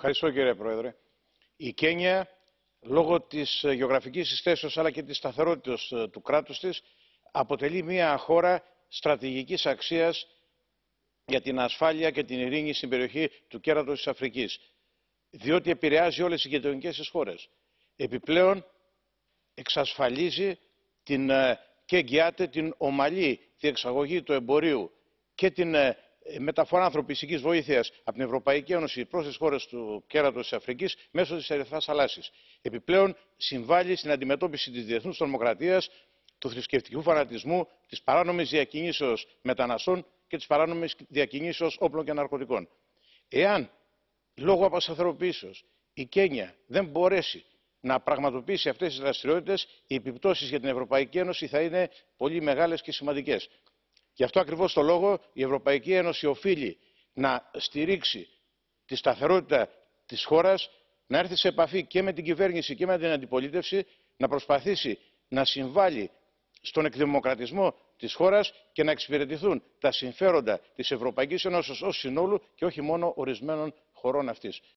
Ευχαριστώ κύριε Πρόεδρε. Η Κένια, λόγω της γεωγραφικής της θέσεως αλλά και της σταθερότητας του κράτους της, αποτελεί μια χώρα στρατηγικής αξίας για την ασφάλεια και την ειρήνη στην περιοχή του κέρατος της Αφρικής, διότι επηρεάζει όλες τις γειτονικές της χώρες. Επιπλέον, εξασφαλίζει και εγγυάται την ομαλή διεξαγωγή του εμπορίου και την μεταφορά ανθρωπιστικής βοήθειας από την Ευρωπαϊκή Ένωση προς τις χώρες του κέρατος της Αφρικής μέσω της Ερυθράς Θαλάσσης. Επιπλέον, συμβάλλει στην αντιμετώπιση της διεθνούς τρομοκρατίας, του θρησκευτικού φανατισμού, της παράνομης διακινήσεως μεταναστών και της παράνομης διακινήσεως όπλων και ναρκωτικών. Εάν, λόγω αποσταθεροποιήσεως, η Κένια δεν μπορέσει να πραγματοποιήσει αυτές τις δραστηριότητες, οι επιπτώσεις για την Ευρωπαϊκή Ένωση θα είναι πολύ μεγάλες και σημαντικές. Γι' αυτό ακριβώς το λόγο η Ευρωπαϊκή Ένωση οφείλει να στηρίξει τη σταθερότητα της χώρας, να έρθει σε επαφή και με την κυβέρνηση και με την αντιπολίτευση, να προσπαθήσει να συμβάλλει στον εκδημοκρατισμό της χώρας και να εξυπηρετηθούν τα συμφέροντα της Ευρωπαϊκής Ένωσης ως συνόλου και όχι μόνο ορισμένων χωρών αυτής.